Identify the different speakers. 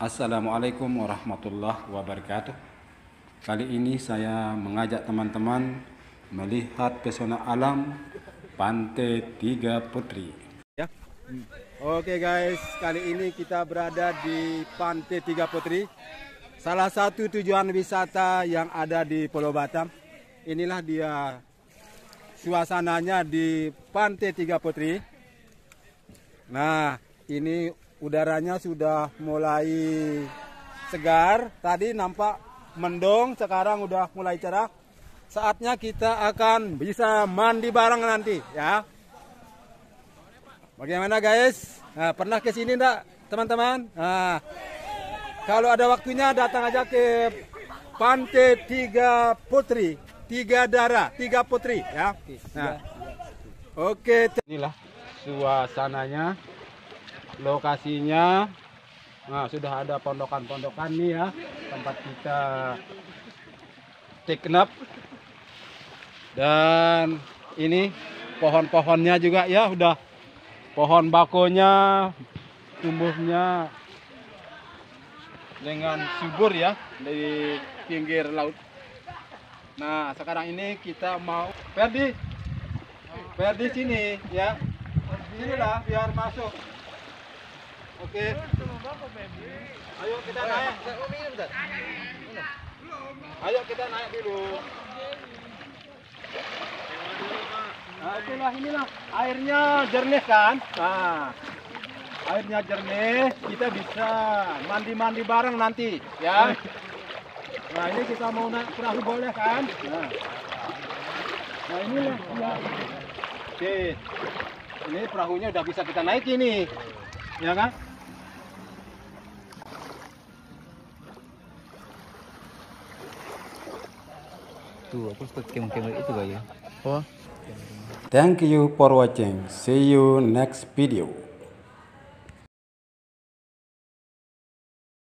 Speaker 1: Assalamualaikum warahmatullahi wabarakatuh. Kali ini saya mengajak teman-teman melihat pesona alam Pantai Tiga Putri. Ya. Oke guys, kali ini kita berada di Pantai Tiga Putri, salah satu tujuan wisata yang ada di Pulau Batam. Inilah dia suasananya di Pantai Tiga Putri. Nah, ini udaranya sudah mulai segar. Tadi nampak mendung, sekarang udah mulai cerah. Saatnya kita akan bisa mandi bareng nanti, ya. Bagaimana guys? Nah, pernah ke sini enggak, teman-teman? Nah, kalau ada waktunya datang aja ke Pantai Tiga Putri, Tiga Darah, Tiga Putri, ya. Nah, oke, inilah suasananya. Lokasinya, nah sudah ada pondokan-pondokan nih ya, tempat kita take nap. Dan ini pohon-pohonnya juga ya, udah pohon bakonya tumbuhnya dengan subur ya di pinggir laut. Nah sekarang ini kita mau Ferdi sini ya, sinilah biar masuk. Oke. Ayo kita naik. Ayo kita naik dulu. Nah, itulah inilah airnya jernih kan? Nah, airnya jernih, kita bisa mandi-mandi bareng nanti, ya. Nah, ini kita mau naik perahu boleh kan? Nah inilah ya. Oke. Ini perahunya udah bisa kita naik ini, ya kan?
Speaker 2: Tuh, aku suka kemah-kemah itu gak ya? Oh.
Speaker 1: Thank you for watching. See you next video.